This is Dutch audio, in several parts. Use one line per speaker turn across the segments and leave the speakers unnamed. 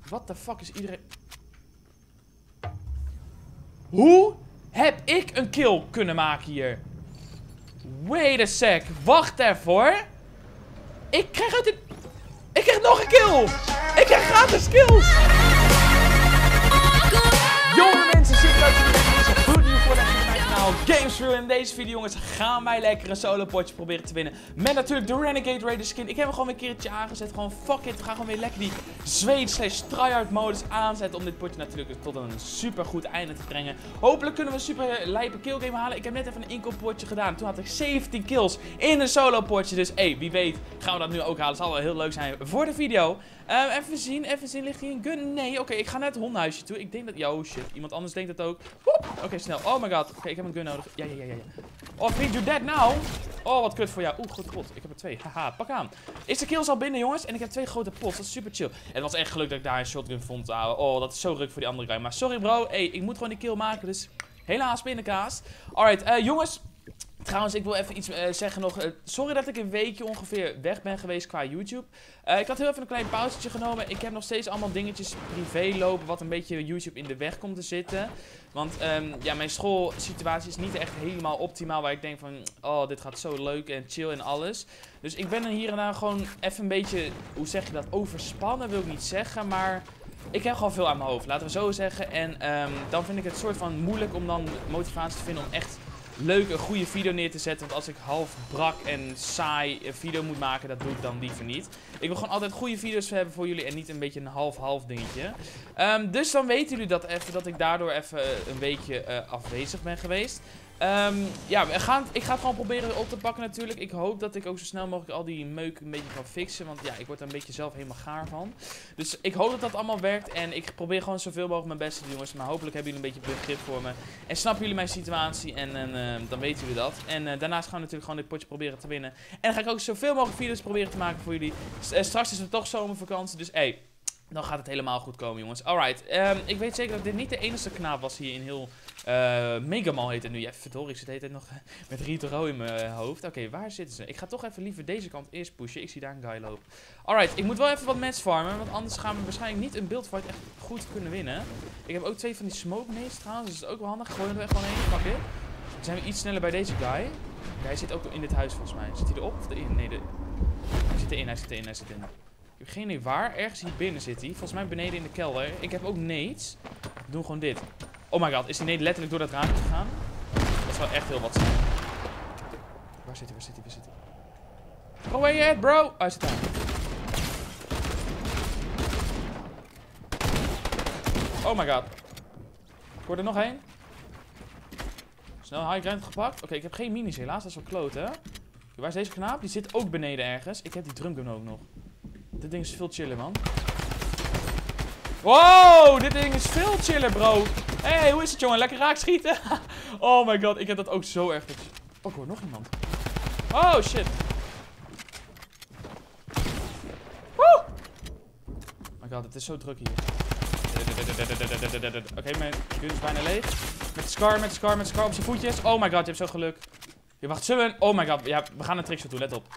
What the fuck is iedereen... Hoe heb ik een kill kunnen maken hier? Wait a sec. Wacht even hoor. Ik krijg uit dit... Ik krijg nog een kill. Ik krijg gratis kills. Jonge mensen, super leuk dat jullie deze goed nieuw voor mijn kanaal Gamesview. In deze video jongens gaan wij lekker een solo potje proberen te winnen. Met natuurlijk de Renegade Raider skin. Ik heb hem gewoon weer een keertje aangezet. Gewoon fuck it. We gaan gewoon weer lekker die zweet/tryhard modus aanzetten. Om dit potje natuurlijk tot een super goed einde te brengen. Hopelijk kunnen we een super lijpe kill game halen. Ik heb net even een inkooppotje gedaan. Toen had ik 17 kills in een solo potje. Dus wie weet gaan we dat nu ook halen. Het zal wel heel leuk zijn voor de video. Even zien. Ligt hier een gun? Nee, oké, ik ga naar het hondenhuisje toe. Ik denk dat... Oh shit, iemand anders denkt dat ook. Oké, snel. Oh my god. Oké, ik heb een gun nodig. Ja. Oh, vriend, you're dead now. Oh, wat kut voor jou. Oeh, grote pot. Ik heb er 2. Haha, pak aan. Is de kills al binnen, jongens? En ik heb 2 grote pots. Dat is super chill. En het was echt geluk dat ik daar een shotgun vond. Oh, dat is zo ruk voor die andere guy. Maar sorry, bro. Ik moet gewoon die kill maken. Dus helaas pindakaas. Alright, jongens. Trouwens, ik wil even iets zeggen nog. Sorry dat ik een weekje ongeveer weg ben geweest qua YouTube. Ik had heel even een klein pauzetje genomen. Ik heb nog steeds allemaal dingetjes privé lopen wat een beetje YouTube in de weg komt te zitten. Want ja, mijn schoolsituatie is niet echt helemaal optimaal. Waar ik denk van, oh, dit gaat zo leuk en chill en alles. Dus ik ben er hier en daar gewoon even een beetje, hoe zeg je dat, overspannen wil ik niet zeggen. Maar ik heb gewoon veel aan mijn hoofd, laten we zo zeggen. En dan vind ik het soort van moeilijk om dan motivatie te vinden om echt leuk een goede video neer te zetten. Want als ik half brak en saai een video moet maken, dat doe ik dan liever niet. Ik wil gewoon altijd goede video's hebben voor jullie en niet een beetje een half-half dingetje. Dus dan weten jullie dat even, dat ik daardoor even een weekje afwezig ben geweest. Ja, ik ga het gewoon proberen op te pakken natuurlijk. Ik hoop dat ik ook zo snel mogelijk al die meuk een beetje kan fixen. Want ja, ik word er een beetje zelf helemaal gaar van. Dus ik hoop dat dat allemaal werkt. En ik probeer gewoon zoveel mogelijk mijn best te doen, jongens. Maar hopelijk hebben jullie een beetje begrip voor me. En snappen jullie mijn situatie. En dan weten jullie dat. En daarnaast gaan we natuurlijk gewoon dit potje proberen te winnen. En dan ga ik ook zoveel mogelijk video's proberen te maken voor jullie. Straks is er toch zomervakantie. Dus dan gaat het helemaal goed komen, jongens. Alright, ik weet zeker dat dit niet de enige knaap was hier in heel Megamal heet het nu. Ja, verdorie, ik zit de hele tijd nog met Ritoro in mijn hoofd. Oké, waar zitten ze? Ik ga toch even liever deze kant eerst pushen. Ik zie daar een guy lopen. Alright, ik moet wel even wat mensen farmen. Want anders gaan we waarschijnlijk niet een buildfight echt goed kunnen winnen. Ik heb ook 2 van die smoke nades trouwens. Dus dat is ook wel handig. Gooi er echt gewoon heen. Pak dit. Dan zijn we iets sneller bij deze guy. Hij zit ook in dit huis volgens mij. Zit hij erop of erin? Nee, hij zit erin. Ik heb geen idee waar. Ergens hier binnen zit hij. Volgens mij beneden in de kelder. Ik heb ook nades. We doen gewoon dit. Oh my god, is die nade letterlijk door dat raampje gegaan? Dat zou echt heel wat zijn. Waar zit hij? Go where you at, bro? Oh, hij zit daar. Oh my god. Ik word er nog heen. Snel high ground gepakt. Oké, ik heb geen minis helaas. Dat is wel klote, hè? Waar is deze knaap? Die zit ook beneden ergens. Ik heb die drumgun ook nog. Dit ding is veel chiller, man. Wow, dit ding is veel chiller, bro. Hey, hoe is het, jongen? Lekker raak schieten. Oh my god, ik heb dat ook zo erg. Oh, ik hoor nog iemand. Oh, shit. Woe! Oh my god, het is zo druk hier. Oké, mijn gun is bijna leeg. Met Scar op zijn voetjes. Oh my god, je hebt zo geluk. Ja, wacht, zullen we... Oh my god, ja, we gaan een trickshot doen, let op.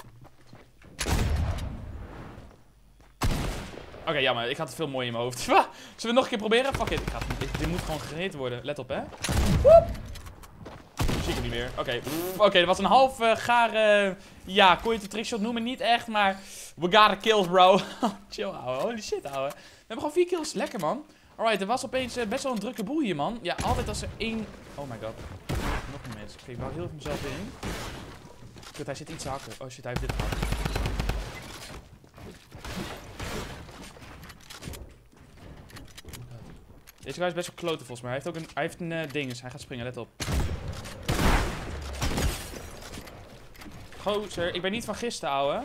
Oké, jammer. Ik had het veel mooier in mijn hoofd. Zullen we nog een keer proberen? Fuck it. Dit moet gewoon gereden worden. Let op, hè. Woep. Zie ik hem niet meer. Oké, dat was een half gare... ja, kon je het een trickshot noemen? Niet echt, maar... We got a kill, bro. Chill, ouwe. Holy shit, ouwe. We hebben gewoon 4 kills. Lekker, man. Alright, er was opeens best wel een drukke boel hier, man. Ja, altijd als er 1... Oh my god. Nog een mens. Oké, ik wou heel even mezelf in. Kut, hij zit iets te hakken. Oh shit, hij heeft dit gehad. Deze guy is best wel kloten volgens mij. Hij heeft een ding, dus hij gaat springen, let op. Gozer, ik ben niet van gisteren, ouwe.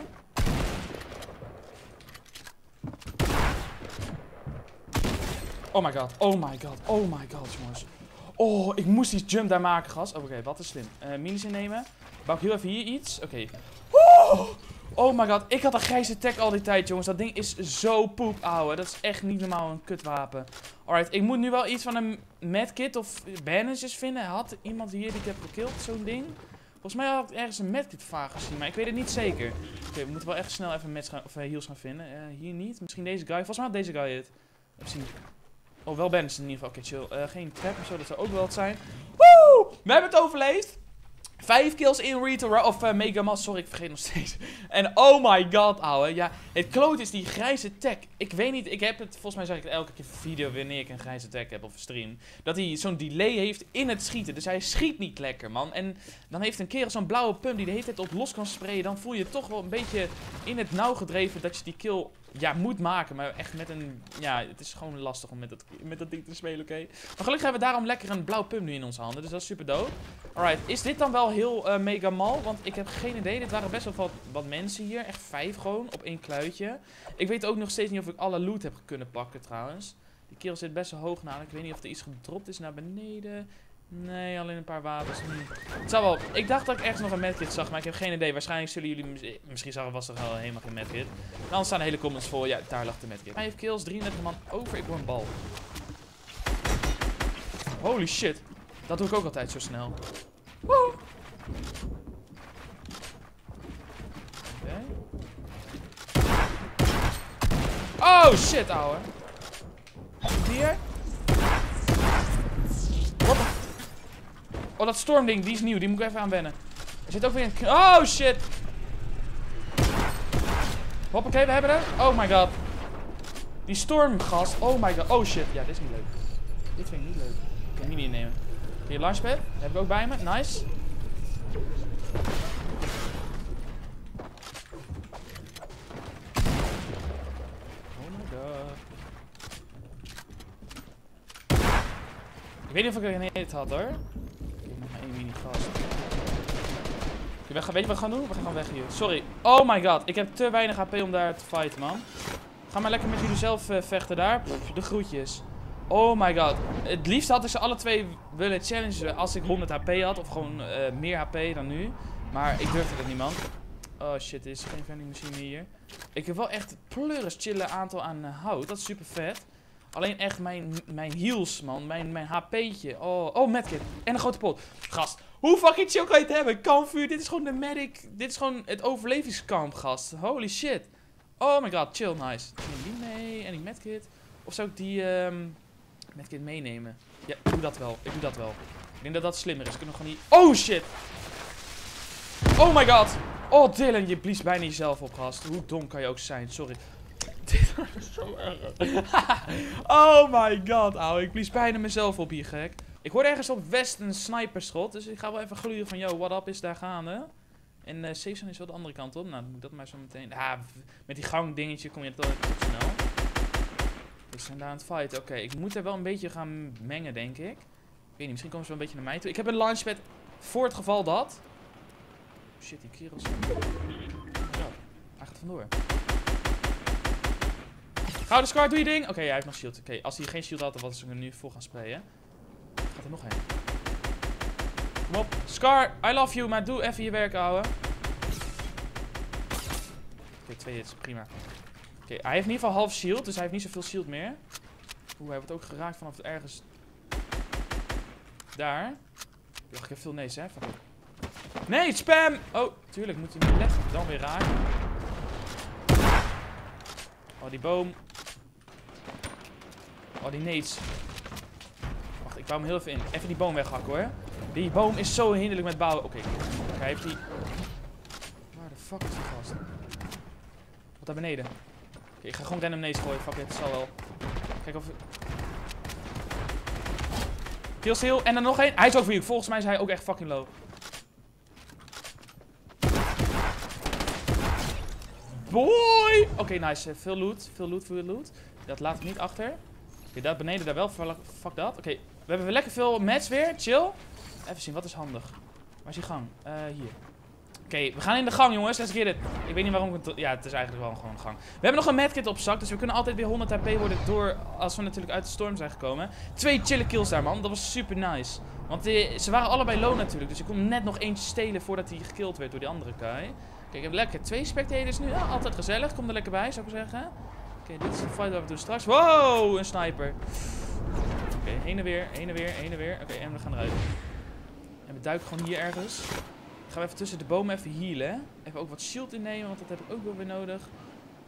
Oh my god, jongens. Oh, ik moest die jump daar maken, gast. Oh, oké, wat is slim. Minis innemen. Bouw ik heel even hier iets. Oké. Oh my god, ik had een grijze tag al die tijd, jongens. Dat ding is zo poep, ouwe. Dat is echt niet normaal een kutwapen. Alright, ik moet nu wel iets van een medkit of bandages vinden. Had iemand hier die ik heb gekillt, zo'n ding? Volgens mij had ik ergens een medkit vaag gezien, maar ik weet het niet zeker. Oké, we moeten wel echt snel even heals gaan vinden. Hier niet. Misschien deze guy. Volgens mij had deze guy het. Even zien. Oh, wel bandits in ieder geval. Oké, chill. Geen trap of zo, dat zou ook wel wat zijn. Woe! We hebben het overleefd. 5 kills in Retail, of Mega Mass, sorry, ik vergeet nog steeds. En oh my god, ouwe. Ja, het kloot is die grijze tag. Ik weet niet, ik heb het, volgens mij zeg ik het elke keer video wanneer ik een grijze tag heb of een stream. Dat hij zo'n delay heeft in het schieten. Dus hij schiet niet lekker, man. En dan heeft een kerel zo'n blauwe pump die de hele tijd op los kan sprayen. Dan voel je je toch wel een beetje in het nauw gedreven dat je die kill, ja, moet maken. Maar echt met een, ja, het is gewoon lastig om met dat ding te spelen, oké. Maar gelukkig hebben we daarom lekker een blauwe pump nu in onze handen. Dus dat is super dope. Alright, is dit dan wel heel mega mal? Want ik heb geen idee. Dit waren best wel wat mensen hier. Echt 5 gewoon, op 1 kluitje. Ik weet ook nog steeds niet of ik alle loot heb kunnen pakken trouwens. Die kerel zit best wel hoog namelijk. Ik weet niet of er iets gedropt is naar beneden. Nee, alleen een paar wapens. Het zou wel. Ik dacht dat ik ergens nog een medkit zag, maar ik heb geen idee. Waarschijnlijk zullen jullie... Misschien was er al helemaal geen medkit. Dan staan hele comments vol. Ja, daar lag de medkit. 5 kills, 33 man over. Ik hoor een bal. Holy shit. Dat doe ik ook altijd zo snel. Woe! Okay. Oh shit, ouwe. Hier. What the... Oh, dat stormding, die is nieuw. Die moet ik even aan wennen. Er zit ook weer een... Oh shit. Hoppakee, we hebben er. Oh my god. Die stormgast. Oh my god. Oh shit. Ja, dit is niet leuk. Dit vind ik niet leuk. Ik kan niet nemen. Hier, launchpad. Dat heb ik ook bij me. Nice. Oh my god. Ik weet niet of ik er een hit had hoor. Ik heb nog maar 1 mini gast. Weet je wat we gaan doen? We gaan gewoon weg hier. Sorry. Oh my god. Ik heb te weinig HP om daar te fighten, man. Ga maar lekker met jullie zelf vechten daar. Pff, de groetjes. Oh my god. Het liefst had ik ze alle twee willen challengen als ik 100 HP had. Of gewoon meer HP dan nu. Maar ik durfde dat niet, man. Oh shit, er is geen vending machine hier. Ik heb wel echt pleuris chillen aantal aan hout. Dat is super vet. Alleen echt mijn heals, man. Mijn HP'tje. Oh, medkit. En een grote pot. Gast, hoe fucking chill kan je het hebben? Kampvuur, dit is gewoon de medic. Dit is gewoon het overlevingskamp, gast. Holy shit. Oh my god, chill, nice. Ik neem die mee en die medkit. Of zou ik die medkit meenemen? Ja, ik doe dat wel. Ik doe dat wel. Ik denk dat dat slimmer is. Kunnen we gewoon niet... Oh shit. Oh my god. Oh Dylan, je blies bijna jezelf op, gast. Hoe dom kan je ook zijn? Sorry. Dit is zo erg. Oh my god, ouwe. Ik blies bijna mezelf op hier, gek. Ik hoorde ergens op west een sniperschot. Dus ik ga wel even gluren van, yo, what up is daar gaande? En safe zone is wel de andere kant op. Nou, dan moet ik dat maar zo meteen... Ah, met die gang dingetje kom je toch snel. We zijn daar aan het fighten. Oké, ik moet er wel een beetje gaan mengen, denk ik. Ik weet niet, misschien komen ze wel een beetje naar mij toe. Ik heb een launchpad voor het geval dat... Shit, die kerels. Ja, hij gaat vandoor. Gouden Scar, doe je ding. Oké, hij heeft nog shield. Oké, als hij geen shield had, dan was ik er nu vol gaan sprayen. Gaat er nog heen. Kom op. Scar, I love you, maar doe even je werk, ouwe. Oké, 2 hits, prima. Oké, hij heeft in ieder geval half shield, dus hij heeft niet zoveel shield meer. Oeh, hij wordt ook geraakt vanaf ergens... Daar. Wacht, ik heb veel nees, hè. Fuck it. Nee, spam! Oh, tuurlijk, moet hij niet leggen. Dan weer raken. Oh, die boom. Oh, die nades. Wacht, ik bouw hem heel even in. Even die boom weghakken, hoor. Die boom is zo hinderlijk met bouwen. Oké, hij heeft die... Waar de fuck is die gast? Wat daar beneden? Oké, ik ga gewoon random nades gooien. Fuck it, het zal wel. Kijk of... Kill steal. En dan nog één. Hij is ook weak. Volgens mij is hij ook echt fucking low. Boy! Oké, nice. Veel loot. Veel loot, veel loot. Dat laat ik niet achter. Oké, dat beneden daar wel. Fuck dat. Oké, we hebben weer lekker veel mats weer. Chill. Even zien, wat is handig? Waar is die gang? Hier. Oké, we gaan in de gang, jongens. Let's get it. Ik weet niet waarom ik het... Ja, het is eigenlijk wel gewoon een gang. We hebben nog een medkit op zak, dus we kunnen altijd weer 100 HP worden door... Als we natuurlijk uit de storm zijn gekomen. 2 chille kills daar, man. Dat was super nice. Want ze waren allebei low natuurlijk. Dus ik kon net nog eentje stelen voordat hij gekillt werd door die andere guy. Kijk, ik heb lekker 2 spectators nu. Ja, altijd gezellig. Kom er lekker bij, zou ik zeggen. Oké, dit is de fight waar we doen straks. Wow, een sniper. Oké, heen en weer, heen en weer, heen en weer. Oké, en we gaan eruit. En we duiken gewoon hier ergens. Gaan we even tussen de bomen even healen. Even ook wat shield innemen, want dat heb ik ook wel weer nodig.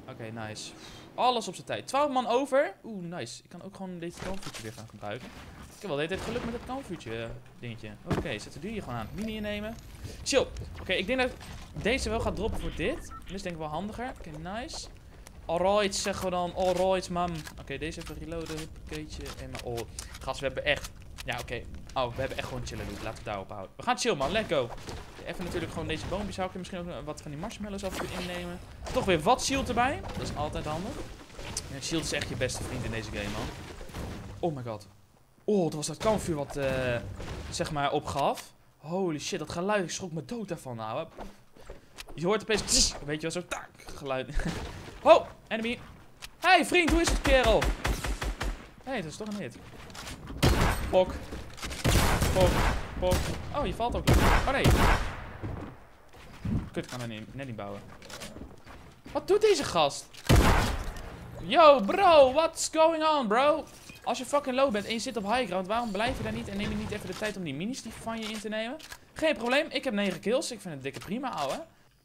Oké, nice. Alles op zijn tijd. 12 man over. Oeh, nice. Ik kan ook gewoon deze kampvuurtje weer gaan gebruiken. Ik heb wel de hele tijd geluk met het kampvuurtje dingetje. Oké, zetten die hier gewoon aan. Mini innemen. Chill. Oké, ik denk dat deze wel gaat droppen voor dit. Dit is denk ik wel handiger. Oké, nice. Alright, zeggen we dan. Alright, man. Oké, deze even reloaden. Huppakeetje. En maar, oh, gast, we hebben echt... Ja, oké. Oh, we hebben echt gewoon chillen doen. Laten we het daarop houden. We gaan chill, man. Let's go. Even natuurlijk gewoon deze boompjes houden. Misschien ook wat van die marshmallows af innemen. Toch weer wat shield erbij. Dat is altijd handig. Ja, shield is echt je beste vriend in deze game, man. Oh my god. Oh, dat was dat kampvuur wat, zeg maar, opgaf. Holy shit, dat geluid. Ik schrok me dood daarvan, nou. Je hoort opeens... Tss, weet je wel, zo tak geluid. Oh, enemy. Hey, vriend, hoe is het, kerel? Hey, dat is toch een hit. Pok. Pok. Pok. Oh, je valt ook. Oh, nee. Kut, ik kan er net niet bouwen. Wat doet deze gast? Yo, bro, what's going on, bro? Als je fucking low bent en je zit op high ground, waarom blijf je daar niet en neem je niet even de tijd om die minis die van je in te nemen? Geen probleem, ik heb 9 kills. Ik vind het dikke prima, ouwe.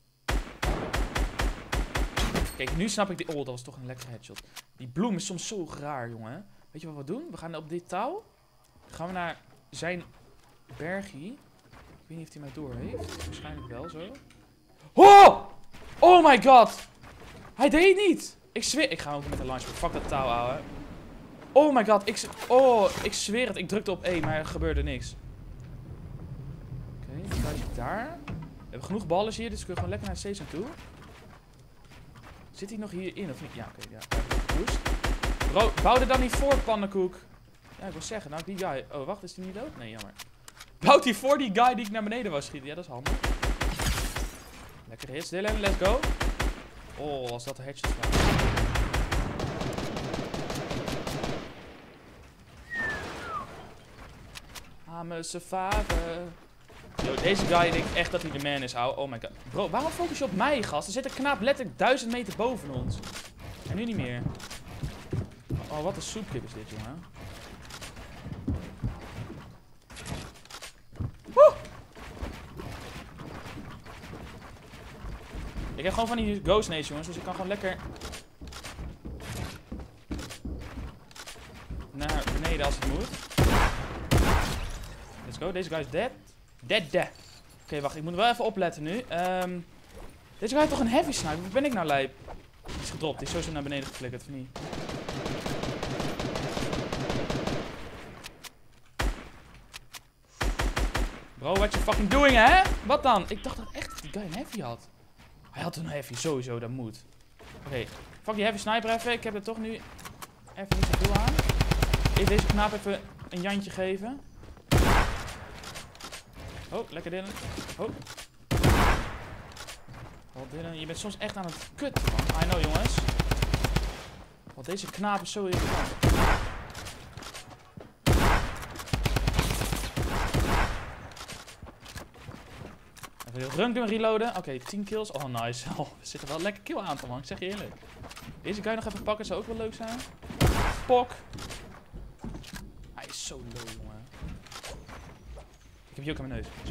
Kijk, nu snap ik die... Oh, dat was toch een lekkere headshot. Die bloem is soms zo raar, jongen. Weet je wat we doen? We gaan op dit touw. Dan gaan we naar zijn bergie. Ik weet niet of hij mij door heeft. Waarschijnlijk wel zo. Oh! Oh my god! Hij deed het niet! Ik zweer... Ik ga ook met een launchpad. Fuck dat touw, ouwe. Oh my god, ik zweer het. Ik drukte op E, maar er gebeurde niks. Oké, dan ga je daar. We hebben genoeg ballen hier, dus we kunnen gewoon lekker naar de station toe. Zit hij nog hierin of niet? Ja, oké, ja. Boost. Bro, bouw er dan niet voor, pannenkoek. Ja, ik wil zeggen, nou die guy... Oh, wacht, is die niet dood? Nee, jammer. Bouwt hij voor die guy die ik naar beneden wou schieten? Ja, dat is handig. Lekker hits, Dylan, let's go. Oh, als dat de headshots waren. I'm a survivor. Yo, deze guy denkt echt dat hij de man is, ouwe. Oh my god. Bro, waarom focus je op mij, gast? Er zit een knaap letterlijk 1000 meter boven ons. En nu niet meer. Oh, wat een soepkip is dit, jongen. Woe! Ik heb gewoon van die ghost nades, jongens. Dus ik kan gewoon lekker... naar beneden als het moet. Let's go. Deze guy is dead. Dead. Oké, wacht. Ik moet wel even opletten nu. Deze guy heeft toch een heavy sniper? Waar ben ik nou lijp? Die is gedropt. Die is sowieso naar beneden geflikkerd, of niet? Bro, what you fucking doing, hè? Wat dan? Ik dacht dat echt dat die guy een heavy had. Hij had een heavy, sowieso. Dat moet. Oké. Fuck die heavy sniper even. Ik heb er toch nu even niet zoveel aan. Even deze knaap even een jantje geven. Oh, lekker Dylan. Oh. Oh, Dylan, je bent soms echt aan het kutten, man. I know, jongens. Want deze knaap is zo irritant. Even de run kunnen reloaden. Oké, 10 kills. Oh, nice. Oh, we zitten wel lekker kill aan te, man. Ik zeg je eerlijk. Deze guy nog even pakken zou ook wel leuk zijn. Pok. Hij is zo low, jongen. Ik heb hier ook aan mijn neus. Zo.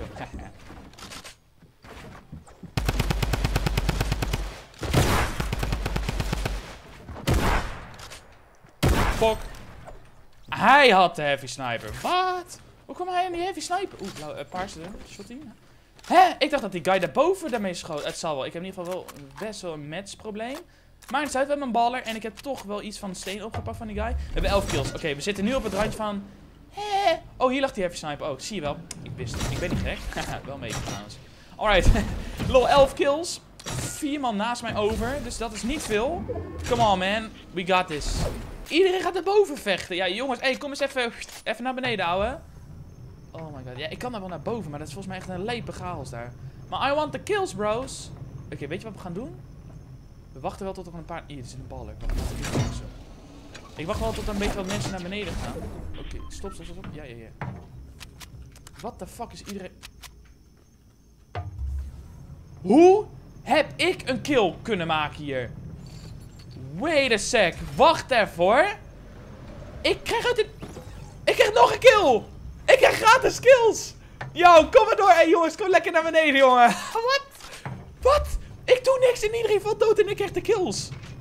Pok. Hij had de heavy sniper. Wat? Hoe kwam hij aan die heavy sniper? Oeh, paarse shotty. Hè? Ik dacht dat die guy daarboven daarmee schoot. Het zal wel. Ik heb in ieder geval wel best wel een matchprobleem. Maar het is uit, we hebben een baller. En ik heb toch wel iets van steen opgepakt van die guy. We hebben 11 kills. Oké, we zitten nu op het randje van... Oh, hier lag die heavy sniper. Oh, zie je wel. Ik wist het. Ik ben niet gek. Wel mee trouwens. Alright. Lol, 11 kills. 4 man naast mij over. Dus dat is niet veel. Come on, man. We got this. Iedereen gaat naar boven vechten. Ja, jongens. Hey, kom eens even naar beneden, ouwe. Oh my god. Ja, ik kan daar wel naar boven. Maar dat is volgens mij echt een lepe chaos daar. Maar I want the kills, bros. Oké, weet je wat we gaan doen? We wachten wel tot er een paar... Hier, er zit een baller. Ik wacht wel tot er een beetje wat mensen naar beneden gaan. Oké, stop. Ja. What the fuck is iedereen... Hoe heb ik een kill kunnen maken hier? Wait a sec. Wacht even. Ik krijg nog een kill. Ik krijg gratis kills. Yo, kom maar door. Hey jongens, kom lekker naar beneden, jongen. Wat? Ik doe niks en iedereen valt dood en ik krijg de kills.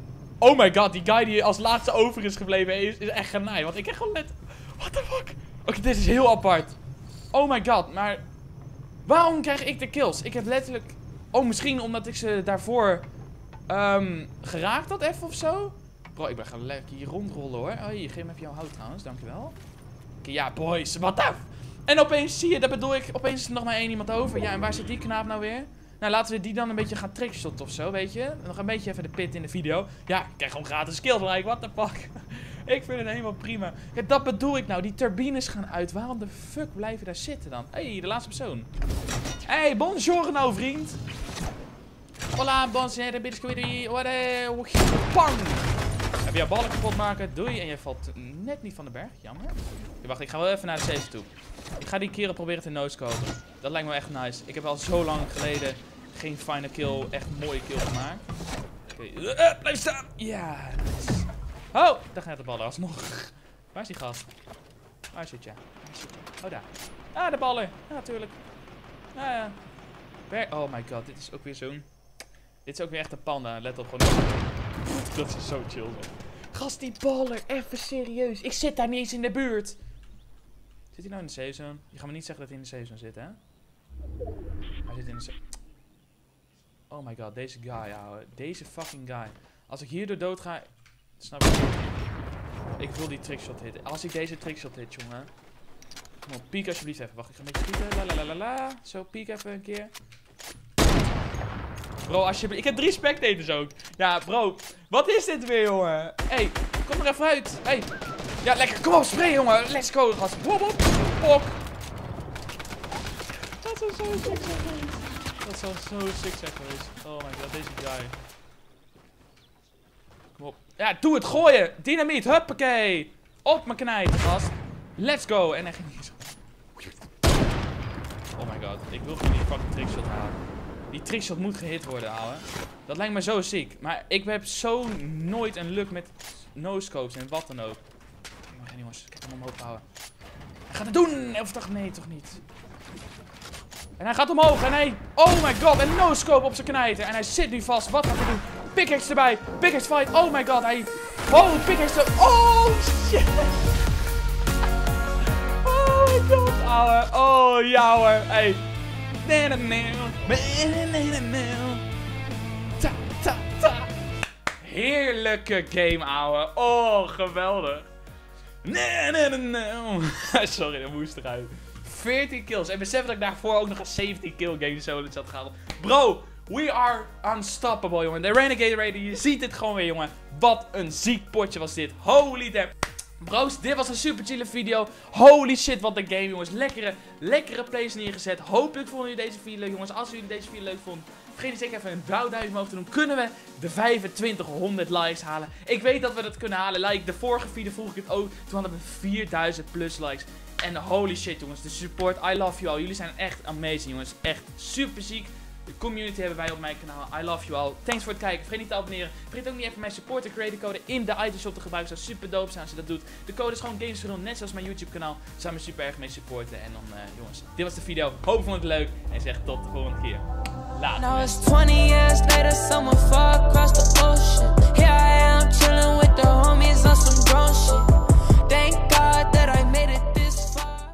Oh my god, die guy die als laatste over is gebleven is echt genaaid. Want ik heb gewoon net... What the fuck? Oké, dit is heel apart. Oh my god, maar... Waarom krijg ik de kills? Ik heb letterlijk... Oh, misschien omdat ik ze daarvoor... geraakt had even of zo? Bro, ik ben gewoon lekker hier rondrollen hoor. Oh, hier, geef me even jouw hout trouwens, dankjewel. Oké, ja, boys, what the... En opeens zie je, dat bedoel ik, opeens is er nog maar één iemand over. Ja, en waar zit die knaap nou weer? Nou, laten we die dan een beetje gaan trickshotten of zo, weet je? Nog een beetje even de pit in de video. Ja, ik krijg gewoon gratis skills, like, what the fuck? Ik vind het helemaal prima. Ja, dat bedoel ik nou, die turbines gaan uit. Waarom de fuck blijven daar zitten dan? Hé, de laatste persoon. Hé, bonjour nou, vriend. Hola, bonjour, biscuit, pang! Heb je jouw ballen kapot maken? Doei. En jij valt net niet van de berg. Jammer. Okay, wacht, ik ga wel even naar de safe toe. Ik ga die keren proberen te no-scopen. Dat lijkt me echt nice. Ik heb al zo lang geleden geen final kill, echt een mooie kill gemaakt. Oké, blijf staan. Ja, nice. Oh, daar gaat de ballen alsnog. Waar is die gast? Waar zit je? Oh, daar. Ah, de ballen. Ja, natuurlijk. Ah, ja. Oh my god, dit is ook weer zo'n... Dit is ook weer echt een panda. Let op, gewoon... Dat is zo chill, man. Gast, die baller. Even serieus. Ik zit daar niet eens in de buurt. Zit hij nou in de safe zone? Je gaat me niet zeggen dat hij in de safe zone zit, hè? Hij zit in de safe... Oh my god, deze guy, ouwe. Deze fucking guy. Als ik hierdoor dood ga... Snap je? Ik wil die trickshot hitten. Als ik deze trickshot hit, jongen. Kom op, piek alsjeblieft even. Wacht, ik ga een beetje schieten. La. Zo, piek even een keer. Bro, alsjeblieft. Ik heb 3 spectators ook. Ja, bro. Wat is dit weer, jongen? Hé, kom er even uit. Hé. Ja, lekker. Kom op, spray, jongen. Let's go, gast. Hop, hop. Pok. Dat zou zo sick zijn geweest. Dat zou zo sick zijn geweest. Oh my god, deze guy. Kom op. Ja, doe het. Gooien. Dynamiet. Huppakee. Op mijn knijt, gast. Let's go. En hij ging niet zo. Oh my god. Ik wil gewoon die fucking trickshot halen. Die trickshot moet gehit worden, ouwe. Dat lijkt me zo ziek. Maar ik heb zo nooit een luck met no-scopes en wat dan ook. Maar jongens, ik heb hem omhoog houden. Hij gaat het doen! Of toch? Nee, toch niet. En hij gaat omhoog en hij... Oh my god, een no-scope op zijn knijter. En hij zit nu vast. Wat gaat hij doen? Pickaxe erbij. Pickaxe fight. Oh my god, hij... Oh, pickaxe er... Oh, shit. Oh my god, ouwe. Oh, ja hoor. Hey. Heerlijke game, ouwe. Oh, geweldig. Sorry, dat moest eruit. 14 kills. En besef dat ik daarvoor ook nog een 17 kill game solo had gehad. Bro, we are unstoppable, jongen. De Renegade Raider, je ziet het gewoon weer, jongen. Wat een ziek potje was dit. Holy damn. Bros, dit was een super chille video. Holy shit, wat een game, jongens. Lekkere plays neergezet. Hopelijk vonden jullie deze video leuk, jongens. Als jullie deze video leuk vonden, vergeet niet zeker even een blauw duimpje omhoog te doen. Kunnen we de 2500 likes halen? Ik weet dat we dat kunnen halen. Like, de vorige video vroeg ik het ook. Toen hadden we 4000 plus likes. En holy shit, jongens. De support, I love you all. Jullie zijn echt amazing, jongens. Echt super ziek. De community hebben wij op mijn kanaal. I love you all. Thanks voor het kijken. Vergeet niet te abonneren. Vergeet ook niet even mijn supporter creator code in de itemshop te gebruiken. Zou super dope zijn als je dat doet. De code is gewoon GamesFreedom, net zoals mijn YouTube kanaal. Zou me super erg mee supporten. En dan, jongens, dit was de video. Hoop vond het leuk. En zeg tot de volgende keer. Later.